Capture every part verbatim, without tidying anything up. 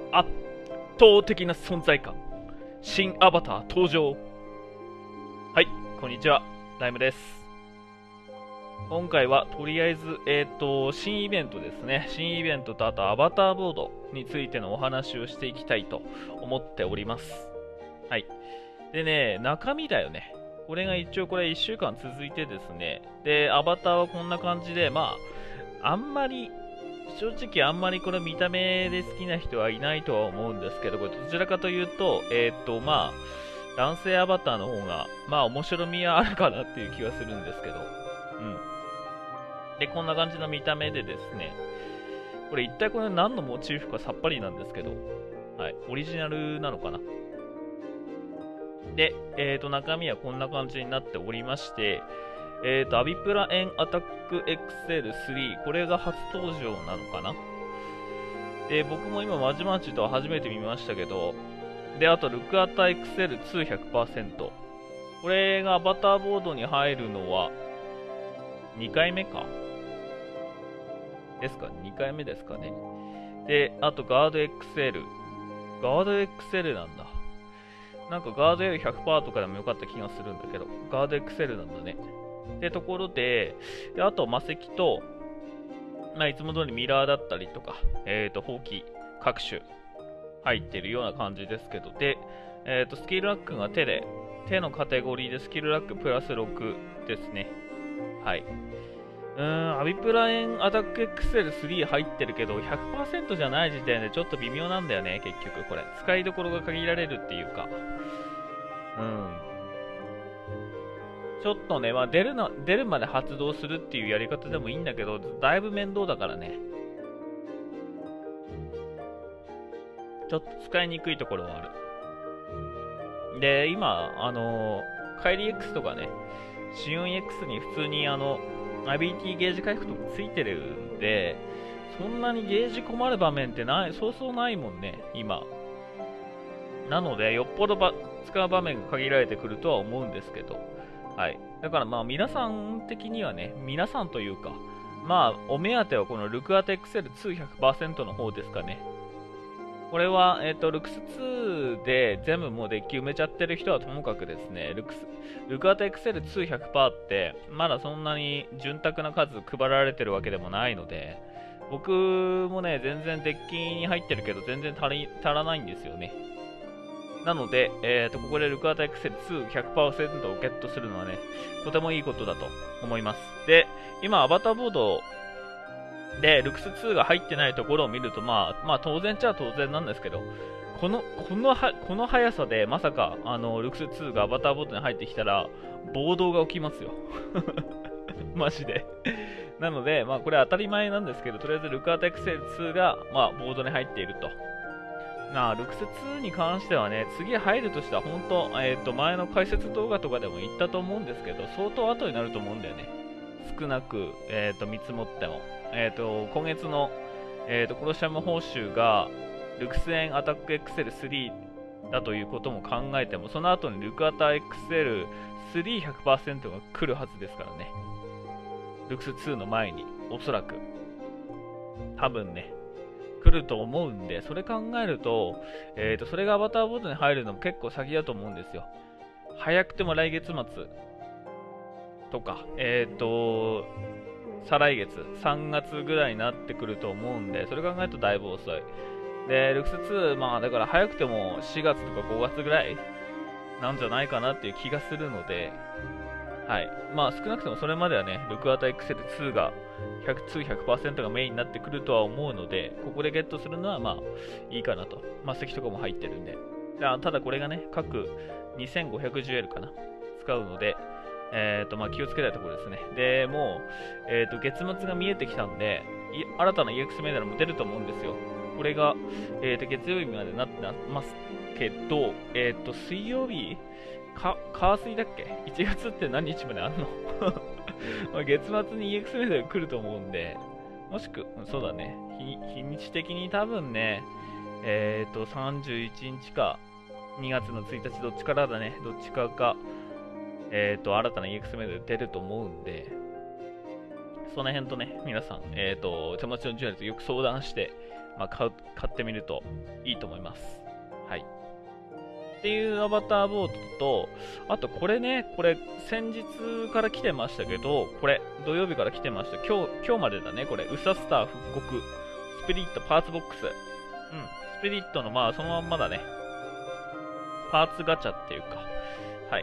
圧倒的な存在感。新アバター登場。はい、こんにちは。ライムです。今回はとりあえず、えっと、新イベントですね。新イベントとあとアバターボードについてのお話をしていきたいと思っております。はい。でね、中身だよね。これが一応これいっしゅうかん続いてですね。で、アバターはこんな感じで、まあ、あんまり、正直あんまりこれ見た目で好きな人はいないとは思うんですけど、これどちらかというと、えっと、まあ、男性アバターの方が、まあ面白みはあるかなっていう気はするんですけど、うん。で、こんな感じの見た目でですね、これ一体これ何のモチーフかさっぱりなんですけど、はい、オリジナルなのかな。で、えっと、中身はこんな感じになっておりまして、えっと、アビプラエンアタック エックスエルスリー、これが初登場なのかな。で、僕も今まじまじと初めて見ましたけど、で、あと、ルクアタ エックスエルツーひゃくパーセント。これがアバターボードに入るのは、にかいめかですか ?に 回目ですかね。で、あと、ガード エックスエル。ガード エックスエル なんだ。なんかガード エルひゃくパーセント とかでもよかった気がするんだけど、ガード エックスエル なんだね。ってところで、であと魔石と、まあ、いつも通りミラーだったりとか、えっ、ー、と、ほうき各種入ってるような感じですけど、で、えっ、ー、と、スキルラックが手で、手のカテゴリーでスキルラックプラスろくですね。はい。うーん、アビプラエンアタック エックスエルスリー 入ってるけど、ひゃくパーセント じゃない時点でちょっと微妙なんだよね、結局これ。使いどころが限られるっていうか。うん。ちょっとね、まあ、出るの、出るまで発動するっていうやり方でもいいんだけど、だいぶ面倒だからね。ちょっと使いにくいところはある。で、今、あのー、カイリー X とかね、シオン X に普通にあの、アイビーティー ゲージ回復とかついてるんで、そんなにゲージ困る場面ってない、そうそうないもんね、今。なので、よっぽどば使う場面が限られてくるとは思うんですけど、はい。だからまあ皆さん的にはね、皆さんというか、まあお目当てはこのルクアテ エックスエルツーひゃくパーセント の方ですかね。これは、えっ、ー、と、ルクスツーで全部もうデッキ埋めちゃってる人はともかくですね、ルクス、ルクアテ エックスエルツーひゃくパーセント って、まだそんなに潤沢な数配られてるわけでもないので、僕もね、全然デッキに入ってるけど、全然足り、足らないんですよね。なので、えーと、ここでルクアタ エックスエルツーひゃくパーセント をゲットするのはね、とてもいいことだと思います。で、今、アバターボードで、ルクスツーが入ってないところを見ると、まあ、まあ、当然っちゃ当然なんですけど、この、このは、この速さで、まさか、あの、ルクスツーがアバターボードに入ってきたら、暴動が起きますよ。マジで。なので、まあ、これ当たり前なんですけど、とりあえずルクアタ エックスエルツーが、まあ、ボードに入っていると。なあ、ルクスツーに関してはね、次入るとしたら本当、えっ、ー、と、前の解説動画とかでも言ったと思うんですけど、相当後になると思うんだよね。少なく、えっ、ー、と、見積もっても。えっ、ー、と、今月の、えっ、と、コロシアム報酬が、ルクスエンアタック エックスエルスリー だということも考えても、その後にルクアタ エックスエルスリーひゃくパーセント が来るはずですからね。ルクスツーの前に、おそらく。多分ね。来ると思うんで、それ考えると、えーと、それがアバターボードに入るのも結構先だと思うんですよ。早くても来月末とか、えーと、再来月、さんがつぐらいになってくると思うんで、それ考えるとだいぶ遅い。で、ルクスツー、まあだから早くてもしがつとかごがつぐらいなんじゃないかなっていう気がするので、はい。まあ少なくともそれまではね、ルクアタ エックスエルツー がひゃく、ツーひゃくパーセント がメインになってくるとは思うので、ここでゲットするのはまあいいかなと。まあ石とかも入ってるんで。ただこれがね、各 にせんごひゃくじゅうエル かな。使うので、えっ、ー、とまあ気をつけたいところですね。で、もう、えっ、ー、と月末が見えてきたんで、新たな イーエックス メダルも出ると思うんですよ。これが、えっ、ー、と月曜日までなってますけど、えっ、と水曜日か、火水だっけ ?いち 月って何日まであんのまあ月末に イーエックス メダル来ると思うんで、もしく、そうだね、日日にち的に多分ね、えっ、ー、と、さんじゅういちにちか、にがつのついたちどっちからだね、どっちかか、えっ、ー、と、新たな イーエックス メダル出ると思うんで、その辺とね、皆さん、えっ、ー、と、手持ちのジュエルとよく相談して、 まあ、買う、買ってみるといいと思います。はい。っていうアバターボードと、あとこれね、これ先日から来てましたけど、これ土曜日から来てました。今日、今日までだね、これ。ウサスター復刻、スピリットパーツボックス。うん、スピリットのまあそのまんまだね。パーツガチャっていうか、はい。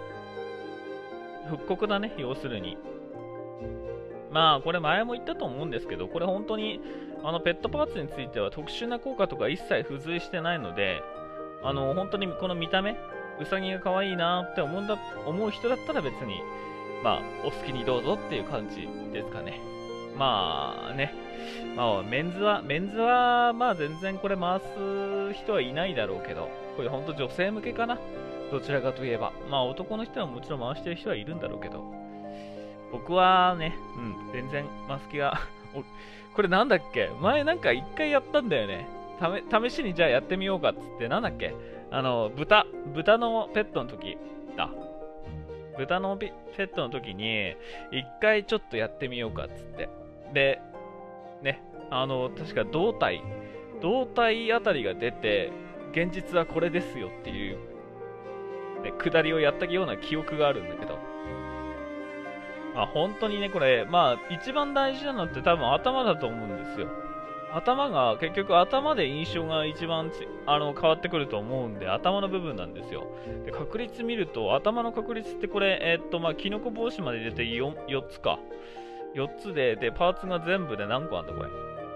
復刻だね、要するに。まあ、これ前も言ったと思うんですけど、これ本当に、あの、ペットパーツについては特殊な効果とか一切付随してないので、あの、本当にこの見た目、ウサギが可愛いなって思うんだ、思う人だったら別に、まあ、お好きにどうぞっていう感じですかね。まあね、まあ、メンズは、メンズは、まあ全然これ回す人はいないだろうけど、これ本当女性向けかな。どちらかといえば。まあ男の人はもちろん回してる人はいるんだろうけど、僕はね、うん、全然マスキが、これなんだっけ前なんか一回やったんだよね。ため、試しにじゃあやってみようかっつって、なんだっけあの、豚、豚のペットの時だ。豚のペットの時に、一回ちょっとやってみようかっつって。で、ね、あの、確か胴体、胴体あたりが出て、現実はこれですよっていう、ね、下りをやったような記憶があるんだけど、まあ本当にね、これ、まあ一番大事なのって多分頭だと思うんですよ。頭が、結局頭で印象が一番ちあの変わってくると思うんで、頭の部分なんですよ。で、確率見ると、頭の確率ってこれ、えー、っと、まあキノコ帽子まで入れて 4, 4つか。よっつで、で、パーツが全部で何個あるんだ、これ。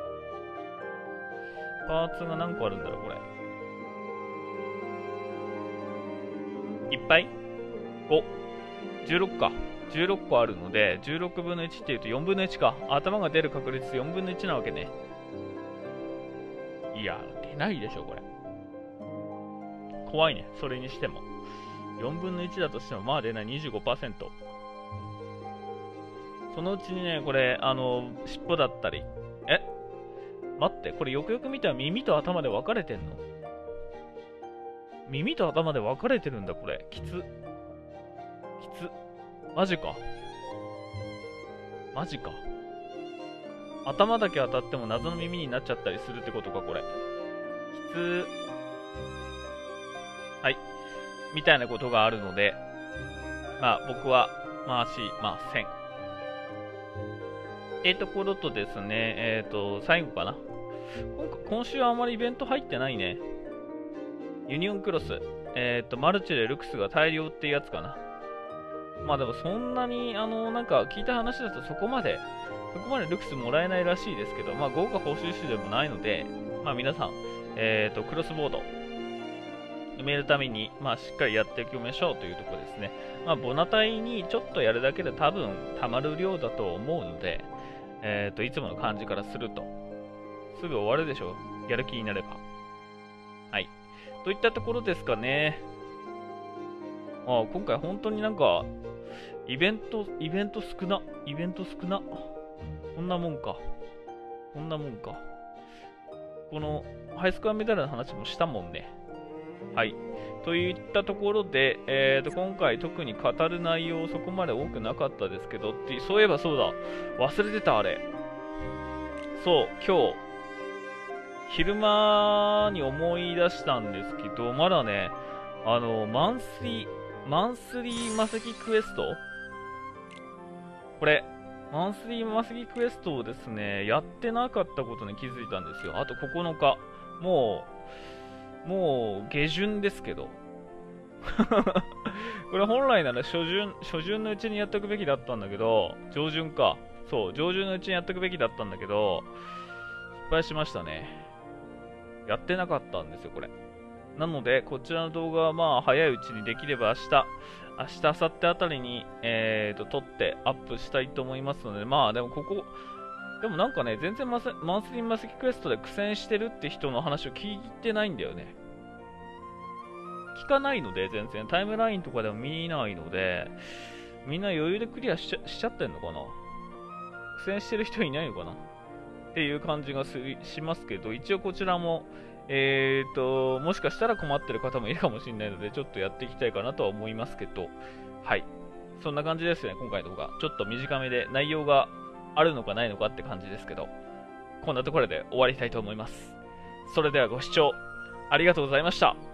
パーツが何個あるんだろう、これ。いっぱい ?ご。じゅうろくか。じゅうろっこあるので、じゅうろくぶんのいちっていうとよんぶんのいちか。頭が出る確率よんぶんのいちなわけね。いや、出ないでしょ、これ。怖いね、それにしても。よんぶんのいちだとしても、まあ出ない にじゅうごパーセント。そのうちにね、これ、あの、尻尾だったり。え待って、これよくよく見たら耳と頭で分かれてんの？耳と頭で分かれてるんだ、これ。きつ。きつ。マジか。マジか。頭だけ当たっても謎の耳になっちゃったりするってことか、これ。きつ。はい。みたいなことがあるので、まあ僕は回しません。ってところとですね、えっと、最後かな。今, 今週はあまりイベント入ってないね。ユニオンクロス。えっと、マルチでルクスが大量っていうやつかな。まあでもそんなに、あの、なんか聞いた話だとそこまで、そこまでルクスもらえないらしいですけど、まあ豪華報酬種でもないので、まあ皆さん、えっと、クロスボード、埋めるために、まあしっかりやっていきましょうというところですね。まあボナタイにちょっとやるだけで多分溜まる量だと思うので、えっと、いつもの感じからすると、すぐ終わるでしょう。やる気になれば。はい。といったところですかね。ああ、今回本当になんか、イベント、イベント少な。イベント少な。こんなもんか。こんなもんか。この、ハイスコアメダルの話もしたもんね。はい。といったところで、えーと、今回特に語る内容そこまで多くなかったですけど、ってそういえばそうだ。忘れてた、あれ。そう、今日、昼間に思い出したんですけど、まだね、あの、マンスリー、マンスリーマセキクエストこれ、マンスリーマセキクエストをですね、やってなかったことに気づいたんですよ。あとここのか。もう、もう、下旬ですけど。これ本来なら初旬、初旬のうちにやっておくべきだったんだけど、上旬か。そう、上旬のうちにやっておくべきだったんだけど、失敗しましたね。やってなかったんですよ、これ。なので、こちらの動画はまあ、早いうちにできれば明日、明日、明後日あたりに、えーと、撮ってアップしたいと思いますので、まあ、でもここ、でもなんかね、全然マスマンスリーマセキクエストで苦戦してるって人の話を聞いてないんだよね。聞かないので、全然。タイムラインとかでも見ないので、みんな余裕でクリアしち ゃ, しちゃってんのかな？苦戦してる人いないのかなっていう感じがすしますけど、一応こちらも、えーと、もしかしたら困ってる方もいるかもしれないので、ちょっとやっていきたいかなとは思いますけど、はい。そんな感じですね、今回の動画。ちょっと短めで内容があるのかないのかって感じですけど、こんなところで終わりたいと思います。 それではご視聴ありがとうございました。